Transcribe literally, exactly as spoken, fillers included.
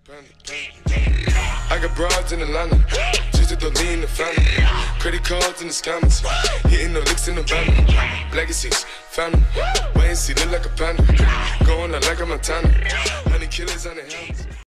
I got broads in Atlanta, just to lean the family. Credit cards in the scammers, hitting the licks in the van. Legacies, family, wait and see, look like a panda. Going out like a Montana, honey killers on the helmets.